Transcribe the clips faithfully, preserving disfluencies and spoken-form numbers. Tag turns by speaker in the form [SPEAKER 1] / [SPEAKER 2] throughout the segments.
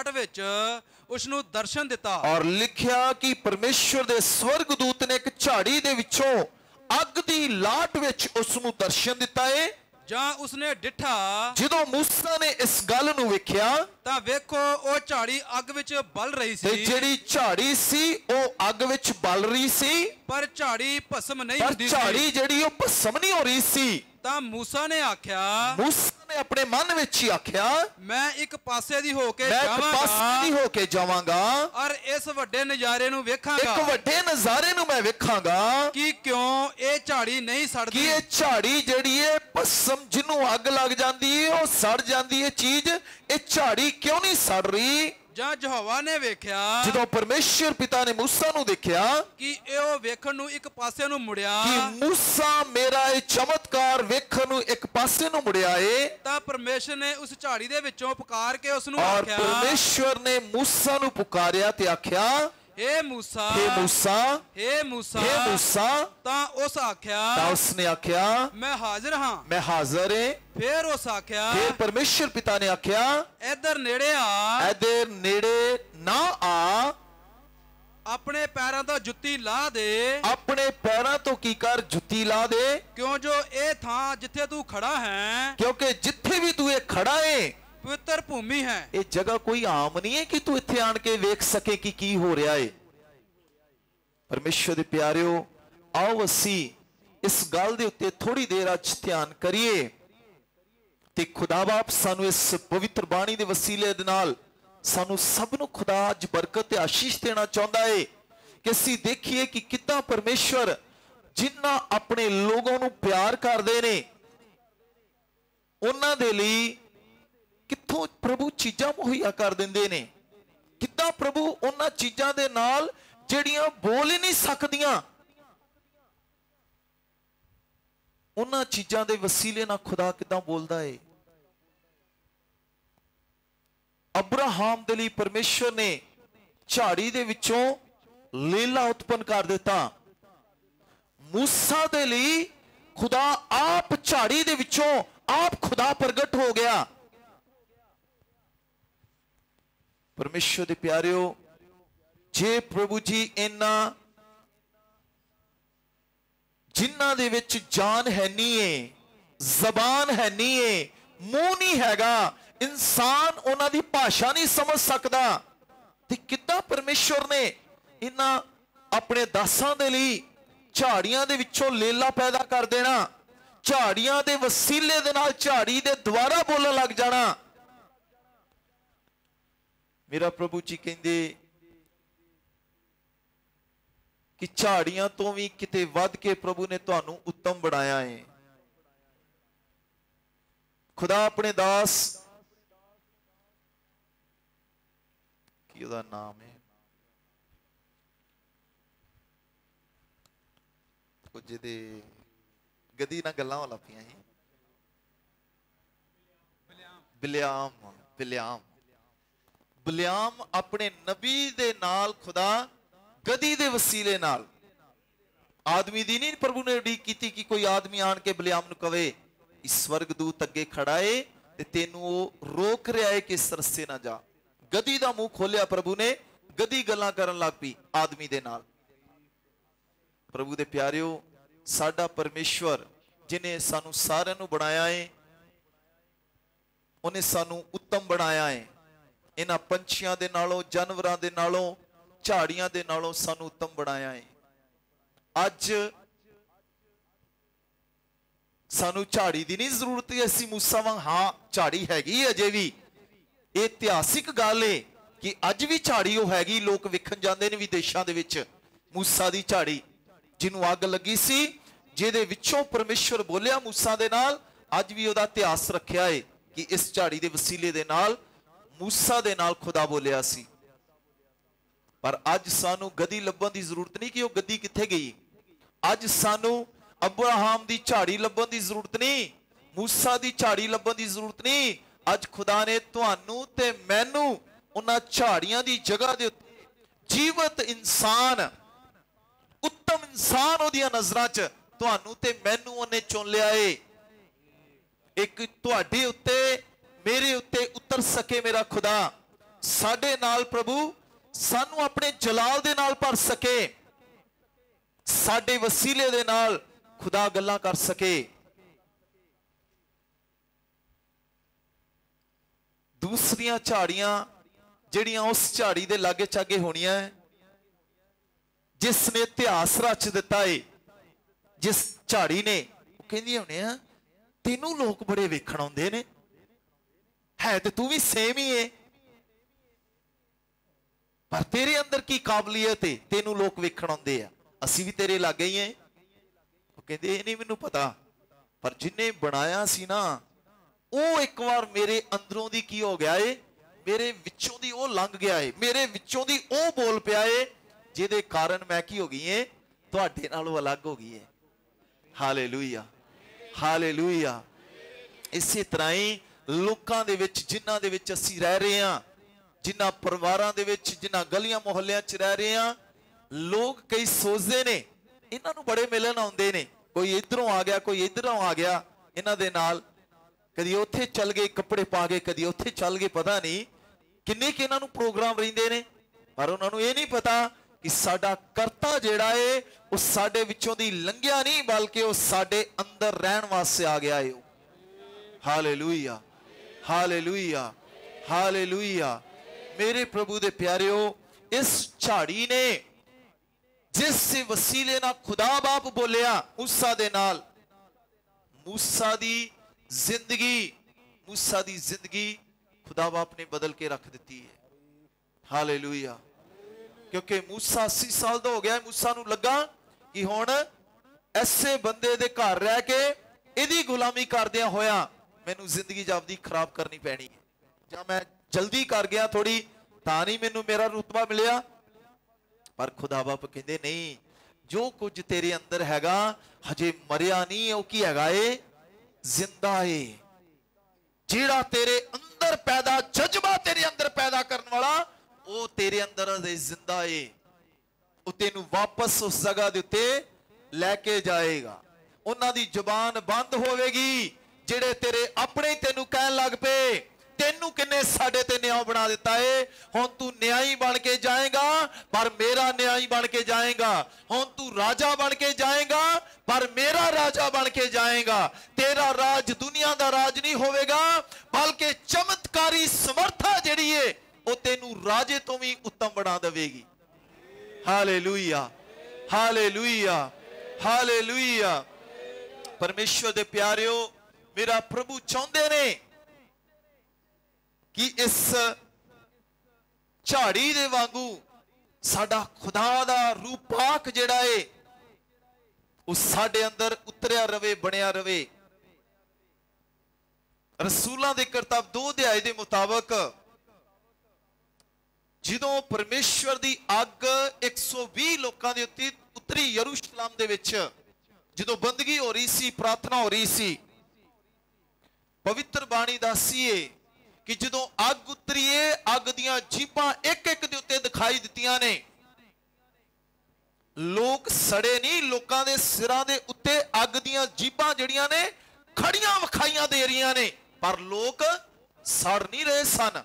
[SPEAKER 1] ਲਾਟ ਵਿੱਚ ਉਸ ਨੂੰ ਦਰਸ਼ਨ ਦਿੱਤਾ।
[SPEAKER 2] ਔਰ ਲਿਖਿਆ ਕਿ ਪਰਮੇਸ਼ਵਰ ਦੇ ਸਵਰਗਦੂਤ ਨੇ ਇੱਕ ਝਾੜੀ ਦੇ ਵਿੱਚੋਂ ਅੱਗ ਦੀ ਲਾਟ ਵਿੱਚ ਉਸ ਨੂੰ ਦਰਸ਼ਨ ਦਿੱਤਾ ਏ।
[SPEAKER 1] ਜਾਂ ਉਸਨੇ ਡਿਠਾ,
[SPEAKER 2] ਜਦੋਂ ਮੂਸਾ ਨੇ ਇਸ ਗੱਲ ਨੂੰ ਵੇਖਿਆ
[SPEAKER 1] ਤਾਂ ਵੇਖੋ ਉਹ ਝਾੜੀ ਅੱਗ ਵਿੱਚ ਬਲ ਰਹੀ
[SPEAKER 2] ਤੇ
[SPEAKER 1] ਸੀ।
[SPEAKER 2] ਜਿਹੜੀ ਝਾੜੀ ਸੀ ਉਹ ਅੱਗ ਵਿੱਚ ਬਲ ਰਹੀ ਸੀ,
[SPEAKER 1] ਪਰ ਝਾੜੀ ਭਸਮ ਨਹੀਂ
[SPEAKER 2] ਪਰ
[SPEAKER 1] ਹੁੰਦੀ ਸੀ।
[SPEAKER 2] ਝਾੜੀ ਜਿਹੜੀ ਉਹ ਭਸਮ ਨਹੀਂ ਹੋ ਰਹੀ ਸੀ।
[SPEAKER 1] ਤਾਂ ਮੂਸਾ ਨੇ ਆਖਿਆ,
[SPEAKER 2] ਮੂਸਾ ਨੇ ਆਪਣੇ ਮਨ ਵਿੱਚ ਹੀ ਆਖਿਆ,
[SPEAKER 1] ਮੈਂ ਇੱਕ ਪਾਸੇ ਦੀ ਹੋ ਕੇ
[SPEAKER 2] ਮੈਂ ਇੱਕ ਪਾਸੇ
[SPEAKER 1] ਜਾਵਾਂਗਾ
[SPEAKER 2] ਦੀ ਹੋ ਕੇ ਜਾਵਾਂਗਾ
[SPEAKER 1] ਔਰ ਇਸ ਵੱਡੇ ਨਜ਼ਾਰੇ ਨੂੰ
[SPEAKER 2] ਇੱਕ
[SPEAKER 1] ਵੇਖਾਂਗਾ
[SPEAKER 2] ਵੱਡੇ ਨਜ਼ਾਰੇ ਨੂੰ ਮੈਂ ਵੇਖਾਂਗਾ
[SPEAKER 1] ਕਿ ਕਿਉਂ ਇਹ ਝਾੜੀ ਨਹੀਂ
[SPEAKER 2] ਕਿ
[SPEAKER 1] ਸੜਦੀ।
[SPEAKER 2] ਇਹ ਝਾੜੀ ਜਿਹੜੀ ਹੈ ਭਸਮ ਜਿਹਨੂੰ ਅੱਗ ਲੱਗ ਜਾਂਦੀ ਹੈ ਉਹ ਸੜ ਜਾਂਦੀ ਹੈ ਚੀਜ਼, ਇਹ ਝਾੜੀ ਕਿਉਂ ਨਹੀਂ ਸੜ ਰਹੀ।
[SPEAKER 1] ਜਾਂ ਯਹੋਵਾ ਨੇ ਵੇਖਿਆ
[SPEAKER 2] ਜਦੋਂ ਪਰਮੇਸ਼ਰ ਪਿਤਾ ਨੇ ਮੂਸਾ ਨੂੰ ਦੇਖਿਆ
[SPEAKER 1] ਕਿ ਇਹ ਉਹ ਵੇਖਣ ਨੂੰ ਇੱਕ ਪਾਸੇ ਨੂੰ ਮੁੜਿਆ,
[SPEAKER 2] ਕਿ ਮੂਸਾ ਮੇਰਾ ਇਹ ਚਮਤਕਾਰ ਵੇਖਣ ਨੂੰ ਇੱਕ ਪਾਸੇ ਨੂੰ ਮੁੜਿਆ ਏ,
[SPEAKER 1] ਤਾਂ ਪਰਮੇਸ਼ਰ ਨੇ ਉਸ ਝਾੜੀ ਦੇ ਵਿੱਚੋਂ ਪੁਕਾਰ ਕੇ ਉਸ ਨੂੰ
[SPEAKER 2] ਔਰ
[SPEAKER 1] ਆਖਿਆ,
[SPEAKER 2] ਪਰਮੇਸ਼ਰ ਨੇ ਮੂਸਾ ਨੂੰ ਪੁਕਾਰਿਆ ਤੇ ਆਖਿਆ,
[SPEAKER 1] ਏ ਮੂਸਾ,
[SPEAKER 2] हे ਮੂਸਾ,
[SPEAKER 1] ਏ ਮੂਸਾ।
[SPEAKER 2] हे ਮੂਸਾ।
[SPEAKER 1] ਤਾਂ ਉਸ ਆਖਿਆ,
[SPEAKER 2] ਤਾਂ ਉਸਨੇ ਆਖਿਆ,
[SPEAKER 1] ਮੈਂ ਹਾਜ਼ਰ ਹਾਂ।
[SPEAKER 2] ਮੈਂ ਹਾਜ਼ਰ ਏ।
[SPEAKER 1] ਫਿਰ ਉਸ ਆਖਿਆ,
[SPEAKER 2] ਫਿਰ ਪਰਮੇਸ਼ਰ ਪਿਤਾ ਨੇ ਆਖਿਆ,
[SPEAKER 1] ਇੱਧਰ ਨੇੜੇ ਆ,
[SPEAKER 2] ਇਹਦੇ ਨੇੜੇ ਨਾ ਆ,
[SPEAKER 1] ਆਪਣੇ ਪੈਰਾਂ ਤੋਂ ਜੁੱਤੀ ਲਾ ਦੇ,
[SPEAKER 2] ਆਪਣੇ ਪੈਰਾਂ ਤੋਂ ਕੀ ਕਰ, ਜੁੱਤੀ ਲਾ ਦੇ,
[SPEAKER 1] ਕਿਉਂ ਜੋ ਇਹ ਥਾਂ ਜਿੱਥੇ ਤੂੰ ਖੜਾ ਹੈ
[SPEAKER 2] ਕਿਉਂਕਿ ਜਿੱਥੇ ਵੀ ਤੂੰ ਇਹ ਖੜਾ ਏ
[SPEAKER 1] ਪਵਿੱਤਰ ਭੂਮੀ ਹੈ।
[SPEAKER 2] ਇਹ ਜਗ੍ਹਾ ਕੋਈ ਆਮ ਨਹੀਂ ਹੈ ਕਿ ਤੂੰ ਇੱਥੇ ਆਣ ਕੇ ਵੇਖ ਸਕੇ ਕਿ ਕੀ ਹੋ ਰਿਹਾ ਏ। ਪਰਮੇਸ਼ਰ ਦੇ ਪਿਆਰਿਓ, ਆਓ ਅਸੀਂ ਇਸ ਗੱਲ ਦੇ ਉੱਤੇ ਥੋੜੀ ਦੇਰ ਅੱਜ ਧਿਆਨ ਕਰੀਏ ਤੇ ਖੁਦਾ ਬਾਪ ਸਾਨੂੰ ਇਸ ਪਵਿੱਤਰ ਬਾਣੀ ਦੇ ਵਸੀਲੇ ਦੇ ਨਾਲ ਸਾਨੂੰ ਸਭ ਨੂੰ ਖੁਦਾ ਅੱਜ ਬਰਕਤ ਤੇ ਆਸ਼ੀਸ਼ ਦੇਣਾ ਚਾਹੁੰਦਾ ਏ ਕਿ ਅਸੀਂ ਦੇਖੀਏ ਕਿ ਕਿੱਦਾਂ ਪਰਮੇਸ਼ਰ ਜਿਨ੍ਹਾਂ ਆਪਣੇ ਲੋਕਾਂ ਨੂੰ ਪਿਆਰ ਕਰਦੇ ਨੇ ਉਹਨਾਂ ਦੇ ਲਈ ਕਿੱਥੋਂ ਪ੍ਰਭੂ ਚੀਜ਼ਾਂ ਮੁਹੱਈਆ ਕਰ ਦਿੰਦੇ ਨੇ, ਕਿੱਦਾਂ ਪ੍ਰਭੂ ਉਹਨਾਂ ਚੀਜ਼ਾਂ ਦੇ ਨਾਲ ਜਿਹੜੀਆਂ ਬੋਲ ਹੀ ਨਹੀਂ ਸਕਦੀਆਂ, ਉਹਨਾਂ ਚੀਜ਼ਾਂ ਦੇ ਵਸੀਲੇ ਨਾਲ ਖੁਦਾ ਕਿੱਦਾਂ ਬੋਲਦਾ ਏ। ਅਬਰਾਹਾਮ ਦੇ ਲਈ ਪਰਮੇਸ਼ਰ ਨੇ ਝਾੜੀ ਦੇ ਵਿੱਚੋਂ ਲੀਲਾ ਉਤਪੰਨ ਕਰ ਦਿੱਤਾ। ਮੂਸਾ ਦੇ ਲਈ ਖੁਦਾ ਆਪ ਝਾੜੀ ਦੇ ਵਿੱਚੋਂ ਆਪ ਖੁਦਾ ਪ੍ਰਗਟ ਹੋ ਗਿਆ। ਪਰਮੇਸ਼ਰ ਦੇ ਪਿਆਰਿਓ, ਜੇ ਪ੍ਰਭੂ ਜੀ ਇਹਨਾਂ ਜਿਨ੍ਹਾਂ ਦੇ ਵਿੱਚ ਜਾਨ ਹੈ ਨਹੀਂ ਏ, ਜ਼ਬਾਨ ਹੈ ਨਹੀਂ ਏ, ਮੂੰਹ ਨਹੀਂ ਹੈਗਾ, ਇਨਸਾਨ ਉਹਨਾਂ ਦੀ ਭਾਸ਼ਾ ਨਹੀਂ ਸਮਝ ਸਕਦਾ, ਤੇ ਕਿੱਦਾਂ ਪਰਮੇਸ਼ਰ ਨੇ ਇਹਨਾਂ ਆਪਣੇ ਦਾਸਾਂ ਦੇ ਲਈ ਝਾੜੀਆਂ ਦੇ ਵਿੱਚੋਂ ਲੇਲਾ ਪੈਦਾ ਕਰ ਦੇਣਾ, ਝਾੜੀਆਂ ਦੇ ਵਸੀਲੇ ਦੇ ਨਾਲ ਝਾੜੀ ਦੇ ਦੁਆਰਾ ਬੋਲਣ ਲੱਗ ਜਾਣਾ। ਮੇਰਾ ਪ੍ਰਭੂ ਜੀ ਕਹਿੰਦੇ ਕਿ ਝਾੜੀਆਂ ਤੋਂ ਵੀ ਕਿਤੇ ਵੱਧ ਕੇ ਪ੍ਰਭੂ ਨੇ ਤੁਹਾਨੂੰ ਉੱਤਮ ਬਣਾਇਆ ਹੈ। ਖੁਦਾ ਆਪਣੇ ਦਾਸ, ਕੀ ਉਹਦਾ ਨਾਮ ਹੈ, ਕੁਝ ਦੇ ਗਦੀ ਨਾਲ ਗੱਲਾਂ ਵਾਲਾ ਪਈਆਂ ਸੀ, ਬਿਲਿਆਮ ਬਿਲਿਆਮ ਬਿਲਿਆਮ ਆਪਣੇ ਨਬੀ ਦੇ ਨਾਲ ਖੁਦਾ ਗਦੀ ਦੇ ਵਸੀਲੇ ਨਾਲ, ਆਦਮੀ ਦੀ ਨਹੀਂ ਪ੍ਰਭੂ ਨੇ ਉਡੀਕ ਕੀਤੀ ਕਿ ਕੋਈ ਆਦਮੀ ਆਣ ਕੇ ਬਿਲਿਆਮ ਨੂੰ ਕਵੇ ਇਸ ਸਵਰਗਦੂਤ ਅੱਗੇ ਖੜਾ ਏ ਤੇ ਤੈਨੂੰ ਉਹ ਰੋਕ ਰਿਹਾ ਏ ਕਿ ਇਸ ਰਸਤੇ ਨਾ ਜਾ। ਗਦੀ ਦਾ ਮੂੰਹ ਖੋਲਿਆ ਪ੍ਰਭੂ ਨੇ, ਗਦੀ ਗੱਲਾਂ ਕਰਨ ਲੱਗ ਪਈ ਆਦਮੀ ਦੇ ਨਾਲ। ਪ੍ਰਭੂ ਦੇ ਪਿਆਰਿਓ, ਸਾਡਾ ਪਰਮੇਸ਼ਵਰ ਜਿਨੇ ਸਾਨੂੰ ਸਾਰਿਆਂ ਨੂੰ ਬਣਾਇਆ ਏ, ਉਹਨੇ ਸਾਨੂੰ ਉੱਤਮ ਬਣਾਇਆ ਏ। ਇਹਨਾਂ ਪੰਛੀਆਂ ਦੇ ਨਾਲੋਂ, ਜਾਨਵਰਾਂ ਦੇ ਨਾਲੋਂ, ਝਾੜੀਆਂ ਦੇ ਨਾਲੋਂ ਸਾਨੂੰ ਉੱਤਮ ਬਣਾਇਆ ਏ। ਅੱਜ ਸਾਨੂੰ ਝਾੜੀ ਦੀ ਨਹੀਂ ਜ਼ਰੂਰਤ ਹੈ, ਅਸੀਂ ਮੂਸਾ ਵਾਂਗ, ਹਾਂ ਝਾੜੀ ਹੈਗੀ ਅਜੇ ਵੀ, ਇਹ ਇਤਿਹਾਸਿਕ ਗੱਲ ਏ ਕਿ ਅੱਜ ਵੀ ਝਾੜੀ ਉਹ ਹੈਗੀ। ਲੋਕ ਵੇਖਣ ਜਾਂਦੇ ਨੇ ਵਿਦੇਸ਼ਾਂ ਦੇ ਵਿੱਚ ਮੂਸਾ ਦੀ ਝਾੜੀ, ਜਿਹਨੂੰ ਅੱਗ ਲੱਗੀ ਸੀ, ਜਿਹਦੇ ਵਿੱਚੋਂ ਪਰਮੇਸ਼ਵਰ ਬੋਲਿਆ ਮੂਸਾ ਦੇ ਨਾਲ। ਅੱਜ ਵੀ ਉਹਦਾ ਇਤਿਹਾਸ ਰੱਖਿਆ ਏ ਕਿ ਇਸ ਝਾੜੀ ਦੇ ਵਸੀਲੇ ਦੇ ਨਾਲ ਮੂਸਾ ਦੇ ਨਾਲ ਖੁਦਾ ਬੋਲਿਆ ਸੀ। ਪਰ ਅੱਜ ਸਾਨੂੰ ਗਦੀ ਲੱਭਣ ਦੀ ਜ਼ਰੂਰਤ ਨਹੀਂ ਕਿ ਉਹ ਗਦੀ ਕਿੱਥੇ ਗਈ। ਅੱਜ ਸਾਨੂੰ ਅਬਰਾਹਾਮ ਦੀ ਝਾੜੀ ਲੱਭਣ ਦੀ ਜ਼ਰੂਰਤ ਨਹੀਂ, ਮੂਸਾ ਦੀ ਝਾੜੀ ਲੱਭਣ ਦੀ ਜ਼ਰੂਰਤ ਨਹੀਂ। ਅੱਜ ਖੁਦਾ ਨੇ ਤੁਹਾਨੂੰ ਤੇ ਮੈਨੂੰ ਉਹਨਾਂ ਝਾੜੀਆਂ ਦੀ ਜਗ੍ਹਾ ਦੇ ਉੱਤੇ ਜੀਵਤ ਇਨਸਾਨ, ਉੱਤਮ ਇਨਸਾਨ ਉਹਦੀਆਂ ਨਜ਼ਰਾਂ 'ਚ ਤੁਹਾਨੂੰ ਤੇ ਮੈਨੂੰ ਉਹਨੇ ਚੁਣ ਲਿਆ ਏ। ਇੱਕ ਤੁਹਾਡੇ ਉੱਤੇ, ਮੇਰੇ ਉੱਤੇ ਉਤਰ ਸਕੇ ਮੇਰਾ ਖੁਦਾ, ਸਾਡੇ ਨਾਲ ਪ੍ਰਭੂ ਸਾਨੂੰ ਆਪਣੇ ਜਲਾਲ ਦੇ ਨਾਲ ਭਰ ਸਕੇ, ਸਾਡੇ ਵਸੀਲੇ ਦੇ ਨਾਲ ਖੁਦਾ ਗੱਲਾਂ ਕਰ ਸਕੇ। ਦੂਸਰੀਆਂ ਝਾੜੀਆਂ ਜਿਹੜੀਆਂ ਉਸ ਝਾੜੀ ਦੇ ਲਾਗੇ ਚਾਗੇ ਹੋਣੀਆਂ, ਜਿਸ ਨੇ ਇਤਿਹਾਸ ਰਚ ਦਿੱਤਾ ਏ, ਜਿਸ ਝਾੜੀ ਨੇ, ਉਹ ਕਹਿੰਦੀ ਹੋਣੀ ਆ ਤੈਨੂੰ ਲੋਕ ਬੜੇ ਵੇਖਣ ਆਉਂਦੇ ਨੇ, ਹੈ ਤੇ ਤੂੰ ਵੀ ਸੇਮ ਹੀ ਏ, ਪਰ ਤੇਰੇ ਅੰਦਰ ਕੀ ਕਾਬਲੀਅਤ ਏ, ਤੈਨੂੰ ਲੋਕ ਵੇਖਣ ਆਉਂਦੇ ਆ, ਅਸੀਂ ਵੀ ਤੇਰੇ ਲਾਗੇ ਹੀ ਏ। ਉਹ ਕਹਿੰਦੇ ਇਹ ਨਹੀਂ ਮੈਨੂੰ ਪਤਾ, ਪਰ ਜਿੰਨੇ ਬਣਾਇਆ ਸੀ ਨਾ ਉਹ ਇੱਕ ਵਾਰ ਮੇਰੇ ਅੰਦਰੋਂ ਦੀ ਕੀ ਹੋ ਗਿਆ ਏ, ਮੇਰੇ ਵਿੱਚੋਂ ਦੀ ਉਹ ਲੰਘ ਗਿਆ ਏ, ਮੇਰੇ ਵਿੱਚੋਂ ਦੀ ਉਹ ਬੋਲ ਪਿਆ ਏ, ਜਿਹਦੇ ਕਾਰਨ ਮੈਂ ਕੀ ਹੋ ਗਈ ਏ, ਤੁਹਾਡੇ ਨਾਲੋਂ ਅਲੱਗ ਹੋ ਗਈ ਏ। Hallelujah, hallelujah. ਇਸੇ ਤਰ੍ਹਾਂ ਹੀ ਲੋਕਾਂ ਦੇ ਵਿੱਚ, ਜਿਨ੍ਹਾਂ ਦੇ ਵਿੱਚ ਅਸੀਂ ਰਹਿ ਰਹੇ ਹਾਂ, ਜਿਨ੍ਹਾਂ ਪਰਿਵਾਰਾਂ ਦੇ ਵਿੱਚ, ਜਿਨ੍ਹਾਂ ਗਲੀਆਂ ਮੁਹੱਲਿਆਂ 'ਚ ਰਹਿ ਰਹੇ ਹਾਂ, ਲੋਕ ਕਈ ਸੋਚਦੇ ਨੇ ਇਹਨਾਂ ਨੂੰ ਬੜੇ ਮਿਲਣ ਆਉਂਦੇ ਨੇ, ਕੋਈ ਇੱਧਰੋਂ ਆ ਗਿਆ, ਕੋਈ ਇੱਧਰੋਂ ਆ ਗਿਆ, ਇਹਨਾਂ ਦੇ ਨਾਲ ਕਦੀ ਉੱਥੇ ਚੱਲ ਗਏ ਕੱਪੜੇ ਪਾ ਕੇ, ਕਦੀ ਉੱਥੇ ਚੱਲ ਗਏ, ਪਤਾ ਨਹੀਂ ਕਿੰਨੇ ਕਿ ਇਹਨਾਂ ਨੂੰ ਪ੍ਰੋਗਰਾਮ ਰਹਿੰਦੇ ਨੇ, ਪਰ ਉਹਨਾਂ ਨੂੰ ਇਹ ਨਹੀਂ ਪਤਾ ਕਿ ਸਾਡਾ ਕਰਤਾ ਜਿਹੜਾ ਏ ਉਹ ਸਾਡੇ ਵਿੱਚੋਂ ਦੀ ਲੰਘਿਆ ਨਹੀਂ, ਬਲਕਿ ਉਹ ਸਾਡੇ ਅੰਦਰ ਰਹਿਣ ਵਾਸਤੇ ਆ ਗਿਆ ਏ। Hallelujah, hallelujah, hallelujah. ਮੇਰੇ ਪ੍ਰਭੂ ਦੇ ਪਿਆਰਿਓ, ਇਸ ਝਾੜੀ ਨੇ ਜਿਸ ਵਸੀਲੇ ਨਾਲ ਖੁਦਾ ਬਾਪ ਬੋਲਿਆ ਮੂਸਾ ਦੇ ਨਾਲ, ਮੂਸਾ ਦੀ ਜ਼ਿੰਦਗੀ, ਮੂਸਾ ਦੀ ਜ਼ਿੰਦਗੀ ਖੁਦਾ ਬਾਪ ਨੇ ਬਦਲ ਕੇ ਰੱਖ ਦਿੱਤੀ ਹੈ। ਹਾਲੇਲੂਇਆ। ਕਿਉਂਕਿ ਮੂਸਾ अस्सी ਸਾਲ ਦਾ ਹੋ ਗਿਆ, ਮੂਸਾ ਨੂੰ ਲੱਗਾ ਕਿ ਹੁਣ ਐਸੇ ਬੰਦੇ ਦੇ ਘਰ ਰਹਿ ਕੇ ਇਹਦੀ ਗੁਲਾਮੀ ਕਰਦਿਆਂ ਹੋਇਆ ਮੈਨੂੰ ਜ਼ਿੰਦਗੀ ਜਾਪਦੀ ਖਰਾਬ ਕਰਨੀ ਪੈਣੀ ਹੈ, ਜਾਂ ਮੈਂ ਜਲਦੀ ਕਰ ਗਿਆ ਥੋੜੀ ਤਾਂ ਨਹੀਂ ਮੈਨੂੰ ਮੇਰਾ ਰੁਤਬਾ ਮਿਲਿਆ। ਪਰ ਖੁਦਾ ਬਾਪ ਕਹਿੰਦੇ ਨਹੀਂ, ਜੋ ਕੁਝ ਤੇਰੇ ਅੰਦਰ ਹੈਗਾ ਹਜੇ ਮਰਿਆ ਨਹੀਂ, ਉਹ ਕੀ ਹੈਗਾ ਏ, ਜ਼ਿੰਦਾ ਏ। ਜਿਹੜਾ ਤੇਰੇ ਅੰਦਰ ਪੈਦਾ, ਜਜ਼ਬਾ ਤੇਰੇ ਅੰਦਰ ਪੈਦਾ ਕਰਨ ਵਾਲਾ, ਉਹ ਤੇਰੇ ਅੰਦਰ ਅਜੇ ਜ਼ਿੰਦਾ ਏ। ਉਹ ਤੈਨੂੰ ਵਾਪਸ ਉਸ ਜਗ੍ਹਾ ਦੇ ਉੱਤੇ ਲੈ ਕੇ ਜਾਏਗਾ। ਉਹਨਾਂ ਦੀ ਜ਼ੁਬਾਨ ਬੰਦ ਹੋਵੇਗੀ ਜਿਹੜੇ ਤੇਰੇ ਆਪਣੇ ਤੈਨੂੰ ਕਹਿਣ ਲੱਗ ਪਏ ਤੈਨੂੰ ਕਿੰਨੇ ਸਾਡੇ ਤੇ ਨਿਆਂ ਬਣਾ ਦਿੱਤਾ ਏ, ਹੁਣ ਤੂੰ ਨਿਆਈ ਬਣ ਕੇ ਜਾਏਗਾ ਪਰ ਮੇਰਾ ਨਿਆਈ ਬਣ ਕੇ ਜਾਏਗਾ, ਹੁਣ ਤੂੰ ਰਾਜਾ ਬਣ ਕੇ ਜਾਏਗਾ ਪਰ ਮੇਰਾ ਰਾਜਾ ਬਣ ਕੇ ਜਾਏਗਾ। ਤੇਰਾ ਰਾਜ ਦੁਨੀਆ ਦਾ ਰਾਜ ਨਹੀਂ ਹੋਵੇਗਾ, ਬਲਕਿ ਚਮਤਕਾਰੀ ਸਮਰੱਥਾ ਜਿਹੜੀ ਏ ਉਹ ਤੈਨੂੰ ਰਾਜੇ ਤੋਂ ਵੀ ਉੱਤਮ ਬਣਾ ਦੇਵੇਗੀ। Hallelujah, hallelujah, hallelujah. परमेश्वर दे प्यारियो, मेरा प्रभु चाहते ने कि इस झाड़ी दे वांगू साडा खुदा दा रूपाक जिहड़ा है उस साडे अंदर उतरिया रवे, बनिया रवे। रसूलां दे किताब दो अध्याय दे मुताबक जिदों परमेश्वर दी अग एक सौ भी लोकां दे उत्ते उतरी यरूशलेम दे विच, ਜਦੋਂ ਬੰਦਗੀ ਹੋ ਰਹੀ ਸੀ, ਪ੍ਰਾਰਥਨਾ ਹੋ ਰਹੀ ਸੀ, ਪਵਿੱਤਰ ਬਾਣੀ ਦੱਸਦੀ ਏ ਕਿ ਜਦੋਂ ਅੱਗ ਉਤਰੀ ਏ, ਅੱਗ ਦੀਆਂ ਜੀਭਾਂ ਇੱਕ ਇੱਕ ਦੇ ਉੱਤੇ ਦਿਖਾਈ ਦਿੱਤੀਆਂ ਨੇ। ਲੋਕ ਸੜੇ ਨਹੀਂ, ਲੋਕਾਂ ਦੇ ਸਿਰਾਂ ਦੇ ਉੱਤੇ ਅੱਗ ਦੀਆਂ ਜੀਭਾਂ ਜਿਹੜੀਆਂ ਨੇ ਖੜੀਆਂ ਵਿਖਾਈਆਂ ਦੇ ਰਹੀਆਂ ਨੇ, ਪਰ ਲੋਕ ਸੜ ਨਹੀਂ ਰਹੇ ਸਨ।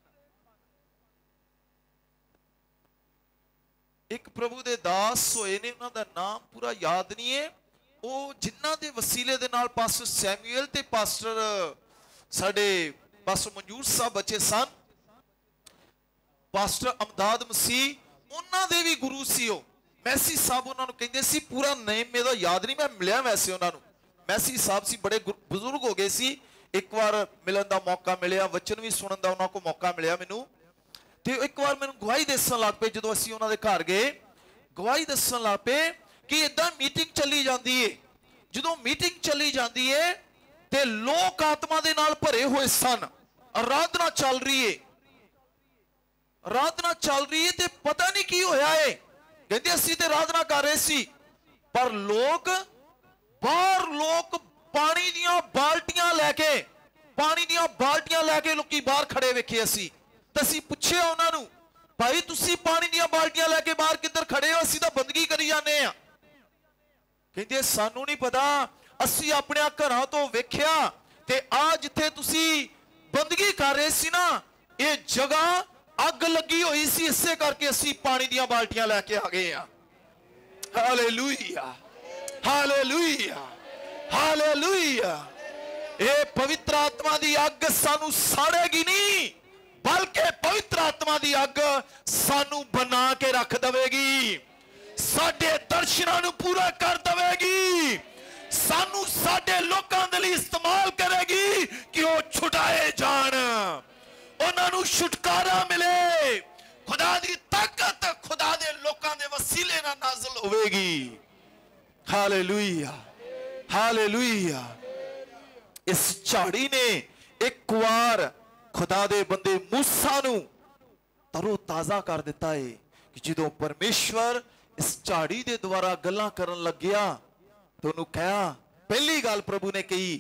[SPEAKER 2] ਇੱਕ ਪ੍ਰਭੂ ਦੇ ਦਾਸ ਹੋਏ ਨੇ, ਉਹਨਾਂ ਦਾ ਨਾਮ ਪੂਰਾ ਯਾਦ ਨਹੀਂ ਹੈ, ਉਹ ਜਿਨ੍ਹਾਂ ਦੇ ਵਸੀਲੇ ਦੇ ਨਾਲ ਪਾਸਟਰ ਸੈਮੂਅਲ ਤੇ ਪਾਸਟਰ ਸਾਡੇ ਪਾਸਟਰ ਮਨਜੂਰ ਸਾਹਿਬ ਬੱਚੇ ਸਨ, ਪਾਸਟਰ ਅਮਦਾਦ ਮਸੀਹ ਉਹਨਾਂ ਦੇ ਵੀ ਗੁਰੂ ਸੀ। ਉਹ ਮੈਸੀ ਸਾਹਿਬ ਉਹਨਾਂ ਨੂੰ ਕਹਿੰਦੇ ਸੀ, ਪੂਰਾ ਨੇਮ ਮੇਰਾ ਯਾਦ ਨਹੀਂ, ਮੈਂ ਮਿਲਿਆ ਵੈਸੇ ਉਹਨਾਂ ਨੂੰ। ਮੈਸੀ ਸਾਹਿਬ ਸੀ, ਬੜੇ ਬਜ਼ੁਰਗ ਹੋ ਗਏ ਸੀ। ਇੱਕ ਵਾਰ ਮਿਲਣ ਦਾ ਮੌਕਾ ਮਿਲਿਆ, ਵਚਨ ਵੀ ਸੁਣਨ ਦਾ ਉਹਨਾਂ ਕੋਲ ਮੌਕਾ ਮਿਲਿਆ ਮੈਨੂੰ। ਤੇ ਇੱਕ ਵਾਰ ਮੈਨੂੰ ਗਵਾਹੀ ਦੱਸਣ ਲੱਗ ਪਏ, ਜਦੋਂ ਅਸੀਂ ਉਹਨਾਂ ਦੇ ਘਰ ਗਏ ਗਵਾਹੀ ਦੱਸਣ ਲੱਗ ਪਏ ਕਿ ਇਦਾਂ ਮੀਟਿੰਗ ਚੱਲੀ ਜਾਂਦੀ ਏ। ਜਦੋਂ ਮੀਟਿੰਗ ਚੱਲੀ ਜਾਂਦੀ ਏ ਤੇ ਲੋਕ ਆਤਮਾ ਦੇ ਨਾਲ ਭਰੇ ਹੋਏ ਸਨ, ਆਰਾਧਨਾ ਚੱਲ ਰਹੀ ਏ, ਆਰਾਧਨਾ ਚੱਲ ਰਹੀ ਏ ਤੇ ਪਤਾ ਨਹੀਂ ਕੀ ਹੋਇਆ ਏ। ਕਹਿੰਦੇ ਅਸੀਂ ਤੇ ਆਰਾਧਨਾ ਕਰ ਰਹੇ ਸੀ, ਪਰ ਲੋਕ ਬਾਹਰ, ਲੋਕ ਪਾਣੀ ਦੀਆਂ ਬਾਲਟੀਆਂ ਲੈ ਕੇ, ਪਾਣੀ ਦੀਆਂ ਬਾਲਟੀਆਂ ਲੈ ਕੇ ਲੋਕੀ ਬਾਹਰ ਖੜੇ ਵੇਖੇ ਅਸੀਂ। ਤਾਂ ਅਸੀਂ ਪੁੱਛਿਆ ਉਹਨਾਂ ਨੂੰ, ਭਾਈ ਤੁਸੀਂ ਪਾਣੀ ਦੀਆਂ ਬਾਲਟੀਆਂ ਲੈ ਕੇ ਬਾਹਰ ਕਿੱਧਰ ਖੜੇ ਹੋ? ਅਸੀਂ ਤਾਂ ਬੰਦਗੀ ਕਰੀ ਜਾਂਦੇ ਆ। ਕਹਿੰਦੇ ਸਾਨੂੰ ਨਹੀਂ ਪਤਾ, ਅਸੀਂ ਆਪਣੇ ਘਰਾਂ ਤੋਂ ਵੇਖਿਆ ਤੇ ਆ ਜਿੱਥੇ ਤੁਸੀਂ ਬੰਦਗੀ ਕਰ ਰਹੇ ਸੀ ਨਾ, ਇਹ ਜਗ੍ਹਾ ਅੱਗ ਲੱਗੀ ਹੋਈ ਸੀ, ਇਸੇ ਕਰਕੇ ਅਸੀਂ ਪਾਣੀ ਦੀਆਂ ਬਾਲਟੀਆਂ ਲੈ ਕੇ ਆ ਗਏ ਆ। Hallelujah, hallelujah, hallelujah. ਇਹ ਪਵਿੱਤਰ ਆਤਮਾ ਦੀ ਅੱਗ ਸਾਨੂੰ ਸਾੜੇਗੀ ਨਹੀਂ, ਬਲਕਿ ਪਵਿੱਤਰ ਆਤਮਾ ਦੀ ਅੱਗ ਸਾਨੂੰ ਬਣਾ ਕੇ ਰੱਖ ਦੇਵੇਗੀ, ਸਾਡੇ ਦਰਸ਼ਨਾਂ ਨੂੰ ਪੂਰਾ ਕਰ ਦੇਵੇਗੀ, ਸਾਨੂੰ ਸਾਡੇ ਲੋਕਾਂ ਦੇ ਲਈ ਇਸਤੇਮਾਲ ਕਰੇਗੀ ਕਿ ਉਹ ਛੁਡਾਏ ਜਾਣ, ਉਹਨਾਂ ਨੂੰ ਛੁਟਕਾਰਾ ਮਿਲੇ। ਖੁਦਾ ਦੀ ਤਾਕਤ ਖੁਦਾ ਦੇ ਲੋਕਾਂ ਦੇ ਵਸੀਲੇ ਨਾਲ ਨਾਜ਼ਲ ਹੋਵੇਗੀ। Hallelujah, hallelujah. ਇਸ ਝਾੜੀ ਨੇ ਇੱਕ ਵਾਰ ਖੁਦਾ ਦੇ ਬੰਦੇ ਮੂਸਾ ਨੂੰ ਤਰੋ ਤਾਜ਼ਾ ਕਰ ਦਿੱਤਾ ਹੈ ਕਿ ਜਦੋਂ ਪਰਮੇਸ਼ਵਰ ਇਸ ਝਾੜੀ ਦੇ ਦੁਆਰਾ ਗੱਲਾਂ ਕਰਨ ਲੱਗਿਆ ਤਾਂ ਉਹਨੂੰ ਕਿਹਾ, ਪਹਿਲੀ ਗੱਲ ਪ੍ਰਭੂ ਨੇ ਕਹੀ,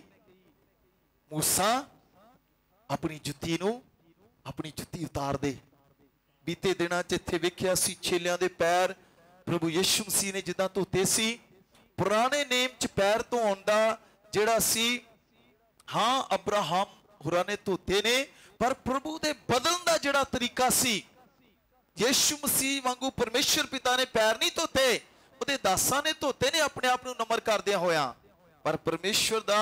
[SPEAKER 2] ਮੂਸਾ ਆਪਣੀ ਜੁੱਤੀ ਨੂੰ ਆਪਣੀ ਜੁੱਤੀ ਉਤਾਰ ਦੇ। ਬੀਤੇ ਦਿਨਾਂ 'ਚ ਇੱਥੇ ਵੇਖਿਆ ਸੀ ਛੇਲਿਆਂ ਦੇ ਪੈਰ ਪ੍ਰਭੂ ਯਿਸੂ ਮਸੀਹ ਨੇ ਜਿੱਦਾਂ ਧੋਤੇ ਸੀ। ਪੁਰਾਣੇ ਨੇਮ 'ਚ ਪੈਰ ਧੋਣ ਦਾ ਜਿਹੜਾ ਸੀ, ਹਾਂ ਅਬਰਾਹਮ ਹੋਰਾਂ ਨੇ ਧੋਤੇ ਨੇ, ਪਰ ਪ੍ਰਭੂ ਦੇ ਬਦਲਣ ਦਾ ਜਿਹੜਾ ਤਰੀਕਾ ਸੀ, ਯਿਸੂ ਮਸੀਹ ਵਾਂਗੂ ਪਰਮੇਸ਼ਰ ਪਿਤਾ ਨੇ ਪੈਰ ਨਹੀਂ ਧੋਤੇ, ਉਹਦੇ ਦਾਸਾਂ ਨੇ ਧੋਤੇ ਨੇ ਆਪਣੇ ਆਪ ਨੂੰ ਨਮਰ ਕਰਦਿਆਂ ਹੋਇਆ। ਪਰ ਪਰਮੇਸ਼ਰ ਦਾ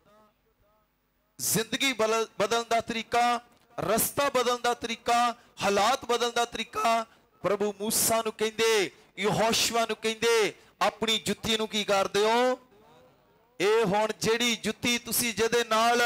[SPEAKER 2] ਜ਼ਿੰਦਗੀ ਬਦਲਣ ਦਾ ਤਰੀਕਾ, ਰਸਤਾ ਬਦਲਣ ਦਾ ਤਰੀਕਾ, ਹਾਲਾਤ ਬਦਲਣ ਦਾ ਤਰੀਕਾ, ਪ੍ਰਭੂ ਮੂਸਾ ਨੂੰ ਕਹਿੰਦੇ, ਯਹੋਸ਼ੂਆ ਨੂੰ ਕਹਿੰਦੇ, ਆਪਣੀ ਜੁੱਤੀ ਨੂੰ ਕੀ ਕਰਦੇ ਹੋ? ਇਹ ਹੁਣ ਜਿਹੜੀ ਜੁੱਤੀ ਤੁਸੀਂ ਜਿਹਦੇ ਨਾਲ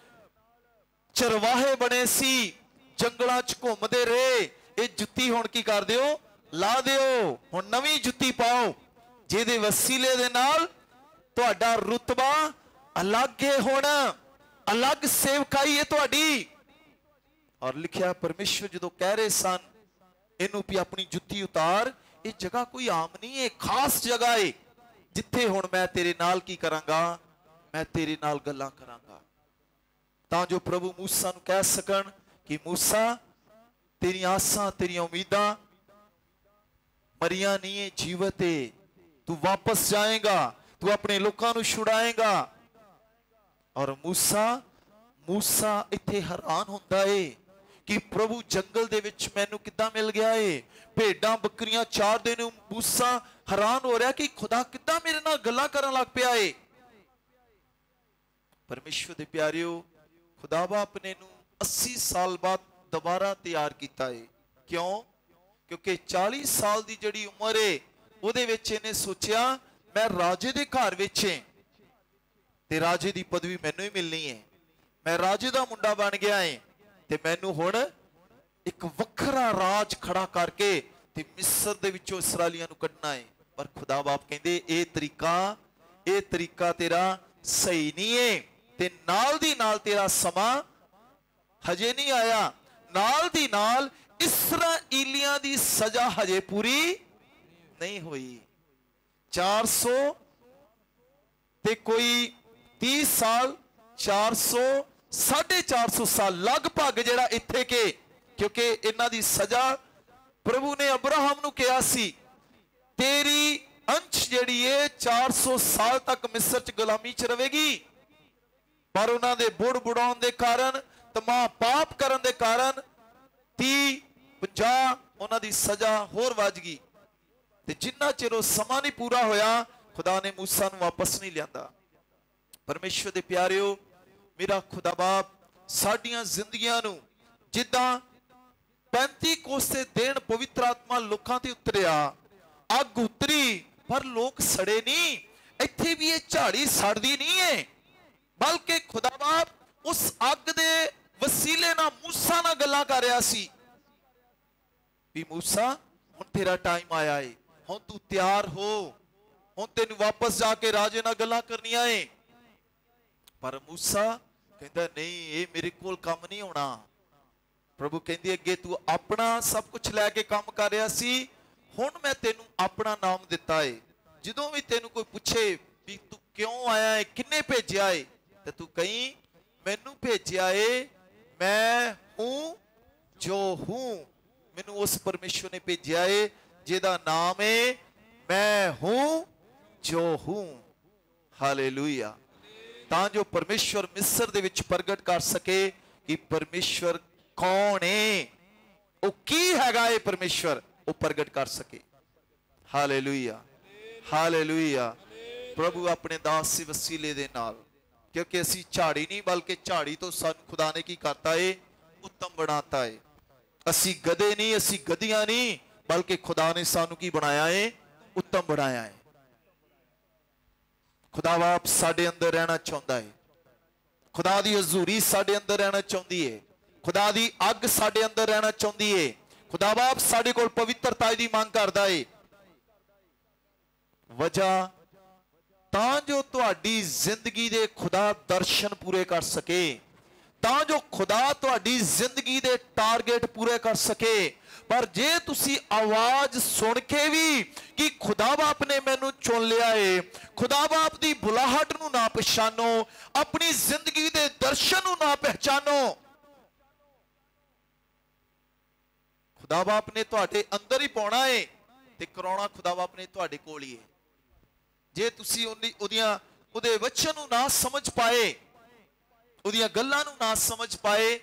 [SPEAKER 2] ਚਰਵਾਹੇ ਬਣੇ ਸੀ, ਜੰਗਲਾਂ 'ਚ ਘੁੰਮਦੇ ਰਹੇ, ਇਹ ਜੁੱਤੀ ਹੁਣ ਕੀ ਕਰ ਦਿਓ? ਲਾ ਦਿਓ। ਹੁਣ ਨਵੀਂ ਜੁੱਤੀ ਪਾਓ ਜਿਹਦੇ ਵਸੀਲੇ ਦੇ ਨਾਲ ਤੁਹਾਡਾ ਰੁਤਬਾ ਅਲੱਗ ਹੈ, ਹੁਣ ਅਲੱਗ ਸੇਵਕਾਈ ਹੈ ਤੁਹਾਡੀ। ਔਰ ਲਿਖਿਆ ਪਰਮੇਸ਼ਵਰ ਜਦੋਂ ਕਹਿ ਰਹੇ ਸਨ ਇਹਨੂੰ ਵੀ ਆਪਣੀ ਜੁੱਤੀ ਉਤਾਰ, ਇਹ ਜਗ੍ਹਾ ਕੋਈ ਆਮ ਨਹੀਂ ਹੈ, ਖਾਸ ਜਗ੍ਹਾ ਹੈ ਜਿੱਥੇ ਹੁਣ ਮੈਂ ਤੇਰੇ ਨਾਲ ਕੀ ਕਰਾਂਗਾ? ਮੈਂ ਤੇਰੇ ਨਾਲ ਗੱਲਾਂ ਕਰਾਂਗਾ, ਤਾਂ ਜੋ ਪ੍ਰਭੂ ਮੂਸਾ ਨੂੰ ਕਹਿ ਸਕਣ ਕਿ ਮੂਸਾ ਤੇਰੀਆਂ ਆਸਾਂ ਤੇਰੀਆਂ ਉਮੀਦਾਂ ਮਰੀਆਂ ਨਹੀਂ ਹੈ, ਜੀਵਤ ਹੈ, ਤੂੰ ਵਾਪਸ ਜਾਏਗਾ, ਤੂੰ ਆਪਣੇ ਲੋਕਾਂ ਨੂੰ ਛੁਡਾਏਗਾ। ਔਰ ਮੂਸਾ ਮੂਸਾ ਇੱਥੇ ਹੈਰਾਨ ਹੁੰਦਾ ਏ ਕਿ ਪ੍ਰਭੂ ਜੰਗਲ ਦੇ ਵਿੱਚ ਮੈਨੂੰ ਕਿੱਦਾਂ ਮਿਲ ਗਿਆ ਏ, ਭੇਡਾਂ ਬੱਕਰੀਆਂ ਚਾਰਦੇ ਨੂੰ। ਮੂਸਾ ਹੈਰਾਨ ਹੋ ਰਿਹਾ ਕਿ ਖੁਦਾ ਕਿੱਦਾਂ ਮੇਰੇ ਨਾਲ ਗੱਲਾਂ ਕਰਨ ਲੱਗ ਪਿਆ ਏ। ਪਰਮੇਸ਼ਵਰ ਦੇ ਪਿਆਰਿਓ, ਖੁਦਾ ਬਾਪ ਨੇ ਨੂੰ अस्सी ਸਾਲ ਬਾਅਦ ਦੁਬਾਰਾ ਤਿਆਰ ਕੀਤਾ ਏ। ਕਿਉਂ? ਕਿਉਂਕਿ ਚਾਲੀ ਸਾਲ ਦੀ ਜਿਹੜੀ ਉਮਰ ਏ ਉਹਦੇ ਵਿੱਚ ਇਹਨੇ ਸੋਚਿਆ ਮੈਂ ਰਾਜੇ ਦੇ ਘਰ ਵਿੱਚ ਏ ਤੇ ਰਾਜੇ ਦੀ ਪਦਵੀ ਮੈਨੂੰ ਹੀ ਮਿਲਣੀ ਏ, ਮੈਂ ਰਾਜੇ ਦਾ ਮੁੰਡਾ ਬਣ ਗਿਆ ਏ ਤੇ ਮੈਨੂੰ ਹੁਣ ਇੱਕ ਵੱਖਰਾ ਰਾਜ ਖੜਾ ਕਰਕੇ ਤੇ ਮਿਸਰ ਦੇ ਵਿੱਚੋਂ ਇਸਰਾਈਲੀਆਂ ਨੂੰ ਕੱਢਣਾ ਏ। ਪਰ ਖੁਦਾ ਬਾਪ ਕਹਿੰਦੇ ਇਹ ਤਰੀਕਾ ਇਹ ਤਰੀਕਾ ਤੇਰਾ ਸਹੀ ਨਹੀਂ ਏ, ਤੇ ਨਾਲ ਦੀ ਨਾਲ ਤੇਰਾ ਸਮਾਂ ਹਜੇ ਨਹੀਂ ਆਇਆ, ਨਾਲ ਦੀ ਨਾਲ ਇਸਰਾਈਲੀਆਂ ਦੀ ਸਜ਼ਾ ਹਜੇ ਪੂਰੀ ਨਹੀਂ ਹੋਈ। ਚਾਰ ਸੌ ਤੇ ਕੋਈ तीस साल, चार सौ साढ़े चार सौ साल लगभग ਜਿਹੜਾ ਇੱਥੇ ਕੇ, ਕਿਉਂਕਿ ਇਹਨਾਂ ਦੀ ਸਜ਼ਾ ਪ੍ਰਭੂ ਨੇ ਅਬਰਾਹਮ ਨੂੰ ਕਿਹਾ ਸੀ ਤੇਰੀ ਅੰਸ਼ ਜਿਹੜੀ ਏ ਚਾਰ सौ ਸਾਲ ਤੱਕ ਮਿਸਰ ਚ ਗੁਲਾਮੀ ਚ ਰਹੇਗੀ। ਪਰ ਉਹਨਾਂ ਦੇ ਬੁੜ ਬੁੜਾਉਣ ਦੇ ਕਾਰਨ, ਤਮਾਮ ਪਾਪ ਕਰਨ ਦੇ ਕਾਰਨ तीस पचास ਉਹਨਾਂ ਦੀ ਸਜ਼ਾ ਹੋਰ ਵੱਜ ਗਈ, ਤੇ ਜਿੰਨਾ ਚਿਰ ਉਹ ਸਮਾਂ ਨਹੀਂ ਪੂਰਾ ਹੋਇਆ ਖੁਦਾ ਨੇ ਮੂਸਾ ਨੂੰ ਵਾਪਸ ਨਹੀਂ ਲਿਆਂਦਾ। परमेश्वर दे प्यारिओ, मेरा खुदा बाप साडियां जिंदगियां नू जिद्दां पैंती कोसे दिन पवित्र आत्मा लोकां ते उतरिया, अग उतरी पर लोग सड़े नहीं। इत्थे भी ये झाड़ी सड़दी नहीं है, बल्कि खुदा बाप उस अग दे वसीले नाल मूसा नाल गल्लां कर रहा सी भी मूसा हुण तेरा टाइम आया है, हुण तू तैयार हो, हुण तैनूं वापस जाके राजे नाल गल्लां करनियां है। पर मूसा कहता नहीं, ये मेरे कोल काम नहीं होना। प्रभु कहती अगे तू अपना सब कुछ लैके काम कर रहा सी, हुण मैं तेनू अपना नाम दिता है। जदों भी तेनू कोई पूछे भी तू क्यों आया है, किन्ने भेजिया है, तो तू कहीं मैनू भेजिया है, मैं हूं जो हूं, मैनू उस परमेश्वर ने भेजिया है जिहदा नाम है मैं हूं जो हूं। हालेलुया। ਤਾਂ ਜੋ ਪਰਮੇਸ਼ਵਰ ਮਿਸਰ ਦੇ ਵਿੱਚ ਪ੍ਰਗਟ ਕਰ ਸਕੇ ਕਿ ਪਰਮੇਸ਼ਵਰ ਕੌਣ ਹੈ। ਉਹ ਕੀ ਹੈਗਾ ਇਹ ਪਰਮੇਸ਼ਵਰ ਉਹ ਪ੍ਰਗਟ ਕਰ ਸਕੇ। Hallelujah, hallelujah. ਪ੍ਰਭੂ ਆਪਣੇ ਦਾਸ ਦੇ ਵਸੀਲੇ ਦੇ ਨਾਲ, ਕਿਉਂਕਿ ਅਸੀਂ ਝਾੜੀ ਨਹੀਂ ਬਲਕਿ ਝਾੜੀ ਤੋਂ ਸਾਨੂੰ ਖੁਦਾ ਨੇ ਕੀ ਕਰਤਾ ਏ, ਉੱਤਮ ਬਣਾਤਾ ਏ। ਅਸੀਂ ਗਧੇ ਨਹੀਂ, ਅਸੀਂ ਗਧੀਆਂ ਨਹੀਂ, ਬਲਕਿ ਖੁਦਾ ਨੇ ਸਾਨੂੰ ਕੀ ਬਣਾਇਆ ਏ, ਉੱਤਮ ਬਣਾਇਆ ਏ। ਖੁਦਾ ਬਾਪ ਸਾਡੇ ਅੰਦਰ ਰਹਿਣਾ ਚਾਹੁੰਦਾ ਏ, ਖੁਦਾ ਦੀ ਹਜ਼ੂਰੀ ਸਾਡੇ ਅੰਦਰ ਰਹਿਣਾ ਚਾਹੁੰਦੀ ਏ, ਖੁਦਾ ਦੀ ਅੱਗ ਸਾਡੇ ਅੰਦਰ ਰਹਿਣਾ ਚਾਹੁੰਦੀ ਏ। ਖੁਦਾ ਬਾਪ ਸਾਡੇ ਕੋਲ ਪਵਿੱਤਰਤਾ ਦੀ ਮੰਗ ਕਰਦਾ ਏ। ਵਜ੍ਹਾ ਤਾਂ ਜੋ ਤੁਹਾਡੀ ਜ਼ਿੰਦਗੀ ਦੇ ਖੁਦਾ ਦਰਸ਼ਨ ਪੂਰੇ ਕਰ ਸਕੇ, ਤਾਂ ਜੋ ਖੁਦਾ ਤੁਹਾਡੀ ਜ਼ਿੰਦਗੀ ਦੇ ਟਾਰਗੇਟ ਪੂਰੇ ਕਰ ਸਕੇ। ਪਰ ਜੇ ਤੁਸੀਂ ਆਵਾਜ਼ ਸੁਣ ਕੇ ਵੀ ਕਿ ਖੁਦਾ ਬਾਪ ਨੇ ਮੈਨੂੰ ਚੁਣ ਲਿਆ ਏ, ਖੁਦਾ ਬਾਪ ਦੀ ਬੁਲਾਹਟ ਨੂੰ ਨਾ ਪਛਾਣੋ, ਆਪਣੀ ਜ਼ਿੰਦਗੀ ਦੇ ਦਰਸ਼ਨ ਨੂੰ ਨਾ ਪਹਿਚਾਨੋ। ਖੁਦਾ ਬਾਪ ਨੇ ਤੁਹਾਡੇ ਅੰਦਰ ਹੀ ਪਾਉਣਾ ਏ ਤੇ ਕਰਾਉਣਾ ਖੁਦਾ ਬਾਪ ਨੇ ਤੁਹਾਡੇ ਕੋਲ ਹੀ ਏ। ਜੇ ਤੁਸੀਂ ਉਹਦੀਆਂ ਉਹਦੇ ਵਚਨ ਨੂੰ ਨਾ ਸਮਝ ਪਾਏ, ਉਹਦੀਆਂ ਗੱਲਾਂ ਨੂੰ ਨਾ ਸਮਝ ਪਾਏ,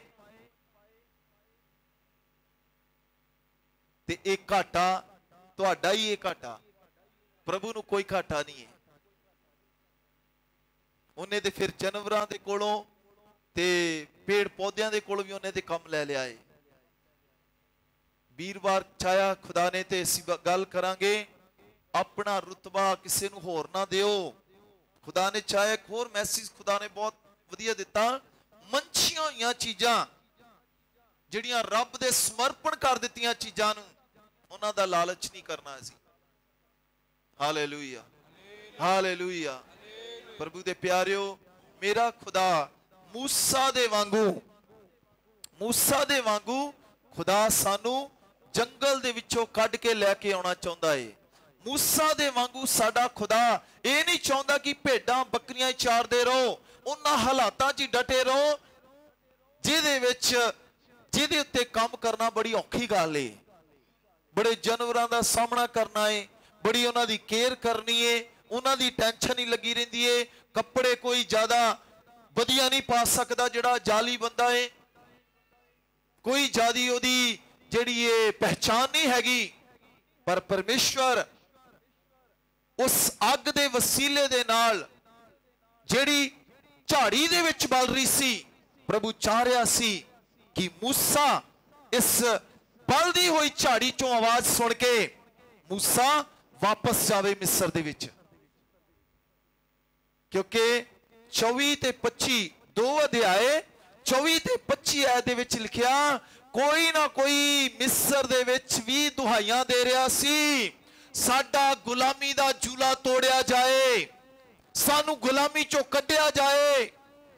[SPEAKER 2] ਤੇ ਇਹ ਘਾਟਾ ਤੁਹਾਡਾ ਹੀ ਇਹ ਘਾਟਾ, ਪ੍ਰਭੂ ਨੂੰ ਕੋਈ ਘਾਟਾ ਨਹੀਂ ਹੈ। ਉਹਨੇ ਤੇ ਫਿਰ ਜਾਨਵਰਾਂ ਦੇ ਕੋਲੋਂ ਤੇ ਪੇੜ ਪੌਦਿਆਂ ਦੇ ਕੋਲੋਂ ਵੀ ਉਹਨੇ ਤੇ ਕੰਮ ਲੈ ਲਿਆ ਹੈ। ਵੀਰਵਾਰ ਚਾਹਿਆ ਖੁਦਾ ਨੇ ਤੇ ਅਸੀਂ ਗੱਲ ਕਰਾਂਗੇ, ਆਪਣਾ ਰੁਤਬਾ ਕਿਸੇ ਨੂੰ ਹੋਰ ਨਾ ਦਿਓ। ਖੁਦਾ ਨੇ ਚਾਹਿਆ ਇੱਕ ਹੋਰ ਮੈਸੇਜ ਖੁਦਾ ਨੇ ਬਹੁਤ ਵਧੀਆ ਦਿੱਤਾ, ਮੰਛੀਆਂ ਹੋਈਆਂ ਚੀਜ਼ਾਂ ਜਿਹੜੀਆਂ ਰੱਬ ਦੇ ਸਮਰਪਣ ਕਰ ਦਿੱਤੀਆਂ ਚੀਜ਼ਾਂ ਨੂੰ, ਉਹਨਾਂ ਦਾ ਲਾਲਚ ਨਹੀਂ ਕਰਨਾ ਸੀ। Hallelujah, hallelujah. ਪ੍ਰਭੂ ਦੇ ਪਿਆਰਿਓ, ਮੇਰਾ ਖੁਦਾ ਮੂਸਾ ਦੇ ਵਾਂਗੂ, ਮੂਸਾ ਦੇ ਵਾਂਗੂ ਖੁਦਾ ਸਾਨੂੰ ਜੰਗਲ ਦੇ ਵਿੱਚੋਂ ਕੱਢ ਕੇ ਲੈ ਕੇ ਆਉਣਾ ਚਾਹੁੰਦਾ ਏ। ਮੂਸਾ ਦੇ ਵਾਂਗੂ ਸਾਡਾ ਖੁਦਾ ਇਹ ਨਹੀਂ ਚਾਹੁੰਦਾ ਕਿ ਭੇਡਾਂ ਬੱਕਰੀਆਂ ਚਾਰਦੇ ਰਹੋ, ਉਹਨਾਂ ਹਾਲਾਤਾਂ 'ਚ ਡਟੇ ਰਹੋ ਜਿਹਦੇ ਵਿੱਚ ਜਿਹਦੇ ਉੱਤੇ ਕੰਮ ਕਰਨਾ ਬੜੀ ਔਖੀ ਗੱਲ ਏ। ਬੜੇ ਜਾਨਵਰਾਂ ਦਾ ਸਾਹਮਣਾ ਕਰਨਾ ਏ, ਬੜੀ ਉਹਨਾਂ ਦੀ ਕੇਅਰ ਕਰਨੀ ਏ, ਉਹਨਾਂ ਦੀ ਟੈਨਸ਼ਨ ਹੀ ਲੱਗੀ ਰਹਿੰਦੀ ਏ। ਕੱਪੜੇ ਕੋਈ ਜ਼ਿਆਦਾ ਵਧੀਆ ਨਹੀਂ ਪਾ ਸਕਦਾ ਜਿਹੜਾ ਜਾਲੀ ਬੰਦਾ ਏ, ਕੋਈ ਜ਼ਿਆਦੀ ਉਹਦੀ ਜਿਹੜੀ ਇਹ ਪਹਿਚਾਨ ਨਹੀਂ ਹੈਗੀ। ਪਰ ਪਰਮੇਸ਼ਵਰ ਉਸ ਅੱਗ ਦੇ ਵਸੀਲੇ ਦੇ ਨਾਲ ਜਿਹੜੀ ਝਾੜੀ ਦੇ ਵਿੱਚ ਬਲ ਰਹੀ ਸੀ, ਪ੍ਰਭੂ ਚਾਹ ਰਿਹਾ ਸੀ ਕਿ ਮੂਸਾ ਇਸ ਬਲਦੀ ਹੋਈ ਝਾੜੀ ਚੋਂ ਆਵਾਜ਼ ਸੁਣ ਕੇ ਮੂਸਾ ਵਾਪਸ ਜਾਵੇ ਮਿਸਰ ਦੇ ਵਿੱਚ। ਕਿਉਂਕਿ ਚੌਵੀ ਤੇ ਪੱਚੀ ਦੋ ਅਧਿਆਏ ਚੌਵੀ ਤੇ ਪੱਚੀ ਆਇਤ ਦੇ ਵਿੱਚ ਲਿਖਿਆ, ਕੋਈ ਨਾ ਕੋਈ ਮਿਸਰ ਦੇ ਵਿੱਚ ਵੀ ਦੁਹਾਈਆਂ ਦੇ ਰਿਹਾ ਸੀ, ਸਾਡਾ ਗੁਲਾਮੀ ਦਾ ਜੂਲਾ ਤੋੜਿਆ ਜਾਏ, ਸਾਨੂੰ ਗੁਲਾਮੀ ਚੋਂ ਕੱਢਿਆ ਜਾਏ,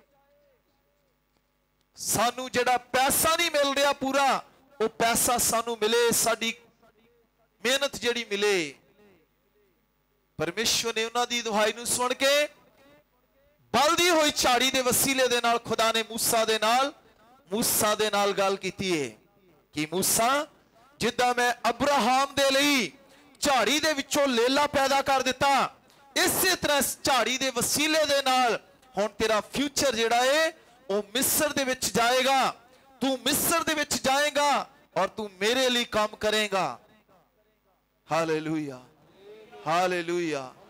[SPEAKER 2] ਸਾਨੂੰ ਜਿਹੜਾ ਪੈਸਾ ਨਹੀਂ ਮਿਲ ਰਿਹਾ ਪੂਰਾ, ਉਹ ਪੈਸਾ ਸਾਨੂੰ ਮਿਲੇ, ਸਾਡੀ ਮਿਹਨਤ ਜਿਹੜੀ ਮਿਲੇ। ਪਰਮੇਸ਼ਵਰ ਨੇ ਉਹਨਾਂ ਦੀ ਦੁਹਾਈ ਨੂੰ ਸੁਣ ਕੇ ਬਲਦੀ ਹੋਈ ਝਾੜੀ ਦੇ ਵਸੀਲੇ ਦੇ ਨਾਲ ਖੁਦਾ ਨੇ ਮੂਸਾ ਦੇ ਨਾਲ ਮੂਸਾ ਦੇ ਨਾਲ ਗੱਲ ਕੀਤੀ ਹੈ ਕਿ ਮੂਸਾ, ਜਿੱਦਾਂ ਮੈਂ ਅਬਰਾਹਾਮ ਦੇ ਲਈ ਝਾੜੀ ਦੇ ਵਿੱਚੋਂ ਲੇਲਾ ਪੈਦਾ ਕਰ ਦਿੱਤਾ, ਇਸੇ ਤਰ੍ਹਾਂ ਇਸ ਝਾੜੀ ਦੇ ਵਸੀਲੇ ਦੇ ਨਾਲ ਹੁਣ ਤੇਰਾ ਫਿਊਚਰ ਜਿਹੜਾ ਹੈ ਉਹ ਮਿਸਰ ਦੇ ਵਿੱਚ ਜਾਏਗਾ। ਤੂੰ ਮਿਸਰ ਦੇ ਵਿੱਚ ਜਾਏਗਾ ਔਰ ਤੂੰ ਮੇਰੇ ਲਈ ਕੰਮ ਕਰੇਗਾ। Hallelujah, hallelujah.